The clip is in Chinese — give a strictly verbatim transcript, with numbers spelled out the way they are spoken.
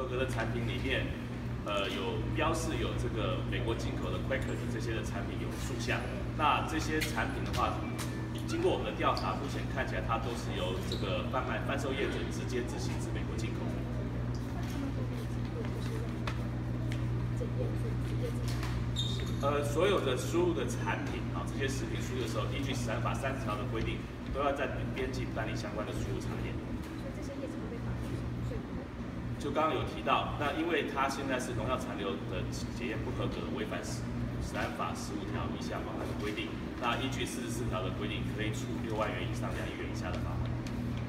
合格的产品里面，呃，有标示有这个美国进口的 Quaker 的这些的产品有数项。那这些产品的话，经过我们的调查，目前看起来它都是由这个贩卖贩售业者直接自行自美国进口。呃，所有的输入的产品啊，这些食品输入的时候，依据食安法三十条的规定，都要在边境办理相关的输入查验。就刚刚有提到，那因为它现在是农药残留的检验不合格，违反食食安法十五条以下法的规定，那依据四十四条的规定，可以处六万元以上两亿元以下的罚款。